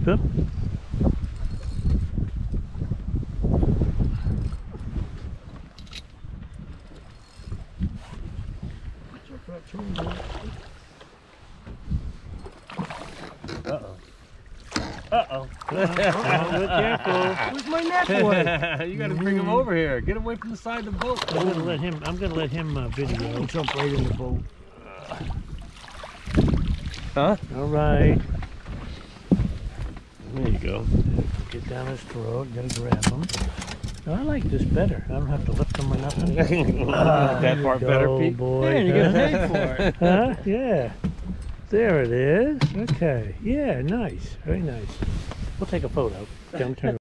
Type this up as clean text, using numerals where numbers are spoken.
Hup. Uh-oh. Uh-oh. Be careful. Where's my net boy? You gotta bring him over here. Get away from the side of the boat. I'm gonna let him video. I'll jump right in the boat. Huh? All right. There you go. Get down his throat. Gotta grab him. Oh, I like this better. I don't have to lift him or nothing. That part better, Pete. Boy. Yeah, you get paid for it. Huh? Yeah. There it is. Okay. Yeah, nice. Very nice. We'll take a photo. Don't turn